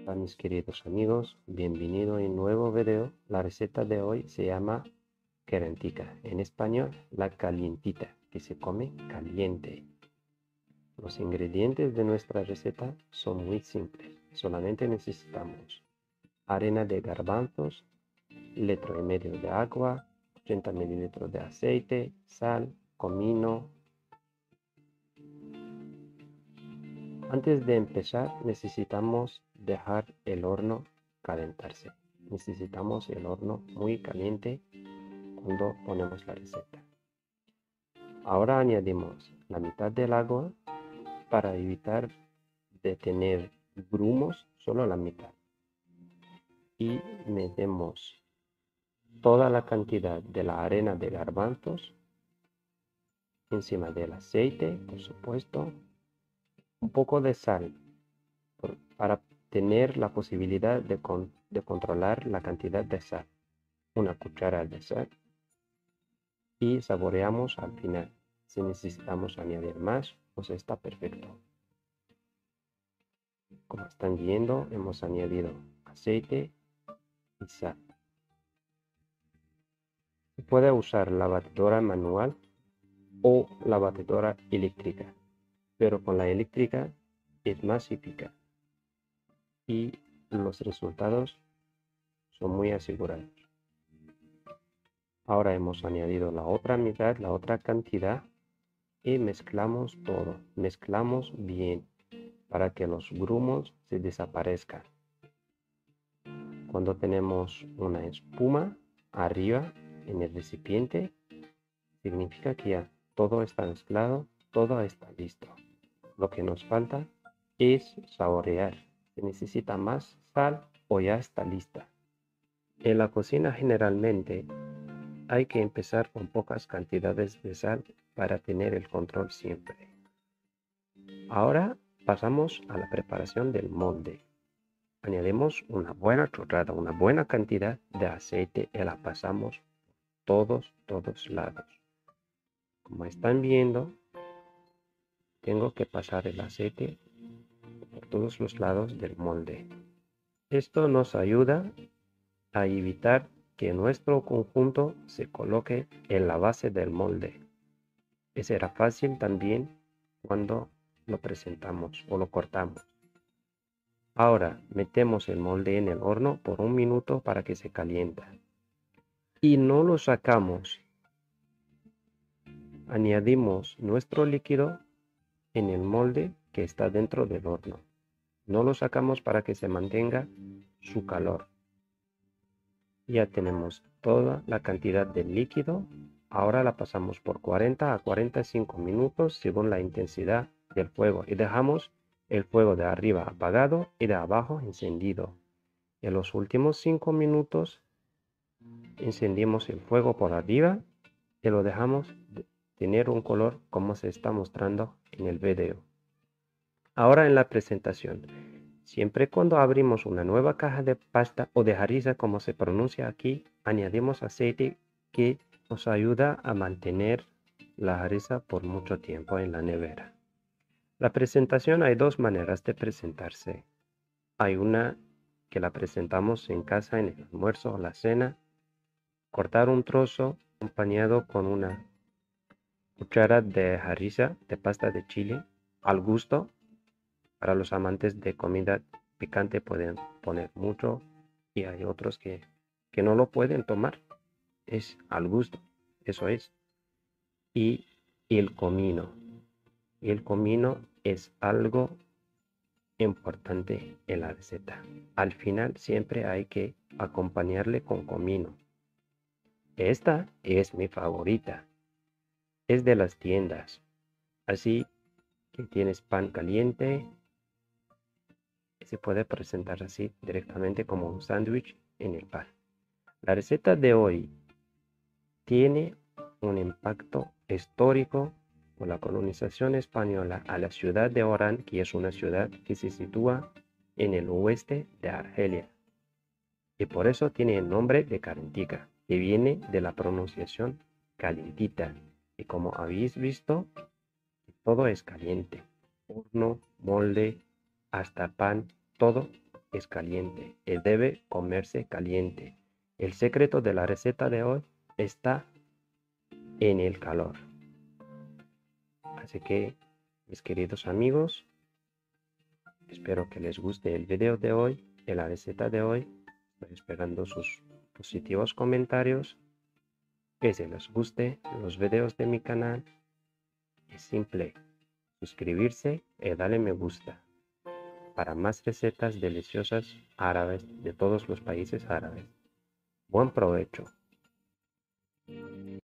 Hola mis queridos amigos, bienvenido a un nuevo video. La receta de hoy se llama querentica, en español la calientita, que se come caliente. Los ingredientes de nuestra receta son muy simples, solamente necesitamos harina de garbanzos, 1,5 litros de agua, 80 mililitros de aceite, sal, comino. Antes de empezar necesitamos dejar el horno calentarse. Necesitamos el horno muy caliente cuando ponemos la receta. Ahora añadimos la mitad del agua para evitar de tener grumos, solo la mitad. Y metemos toda la cantidad de la harina de garbanzos encima del aceite, por supuesto, un poco de sal para tener la posibilidad de controlar la cantidad de sal. Una cuchara de sal y saboreamos al final. Si necesitamos añadir más, pues está perfecto. Como están viendo, hemos añadido aceite y sal. Se puede usar la batidora manual o la batidora eléctrica, pero con la eléctrica es más eficaz y los resultados son muy asegurados. Ahora hemos añadido la otra mitad, la otra cantidad y mezclamos todo. Mezclamos bien para que los grumos se desaparezcan. Cuando tenemos una espuma arriba en el recipiente, significa que ya todo está mezclado, todo está listo. Lo que nos falta es saborear. Se necesita más sal o ya está lista. En la cocina generalmente hay que empezar con pocas cantidades de sal para tener el control siempre. Ahora pasamos a la preparación del molde. Añadimos una buena chorrada, una buena cantidad de aceite y la pasamos todos lados. Como están viendo, tengo que pasar el aceite por todos los lados del molde. Esto nos ayuda a evitar que nuestro conjunto se coloque en la base del molde. Y será fácil también cuando lo presentamos o lo cortamos. Ahora metemos el molde en el horno por 1 minuto para que se caliente. Y no lo sacamos. Añadimos nuestro líquido en el molde que está dentro del horno. No lo sacamos para que se mantenga su calor. Ya tenemos toda la cantidad de líquido. Ahora la pasamos por 40 a 45 minutos según la intensidad del fuego y dejamos el fuego de arriba apagado y de abajo encendido. En los últimos 5 minutos encendimos el fuego por arriba y lo dejamos tener un color como se está mostrando en el video. Ahora en la presentación. Siempre cuando abrimos una nueva caja de pasta o de harina, como se pronuncia aquí, añadimos aceite que nos ayuda a mantener la harina por mucho tiempo en la nevera. La presentación, hay dos maneras de presentarse. Hay una que la presentamos en casa en el almuerzo o la cena. Cortar un trozo acompañado con una cuchara de harina de pasta de chile al gusto. Para los amantes de comida picante pueden poner mucho y hay otros que no lo pueden tomar. Es al gusto, eso es. Y el comino. El comino es algo importante en la receta. Al final siempre hay que acompañarle con comino. Esta es mi favorita. Es de las tiendas. Así que tienes pan caliente. Se puede presentar así directamente como un sándwich en el pan. La receta de hoy tiene un impacto histórico por la colonización española a la ciudad de Orán, que es una ciudad que se sitúa en el oeste de Argelia. Y por eso tiene el nombre de calentica, que viene de la pronunciación calientita. Y como habéis visto, todo es caliente. Horno, molde, hasta pan, todo es caliente y debe comerse caliente. El secreto de la receta de hoy está en el calor. Así que, mis queridos amigos, espero que les guste el video de hoy, de la receta de hoy. Estoy esperando sus positivos comentarios. Que si les guste los videos de mi canal, es simple. Suscribirse y darle me gusta para más recetas deliciosas árabes de todos los países árabes. Buen provecho.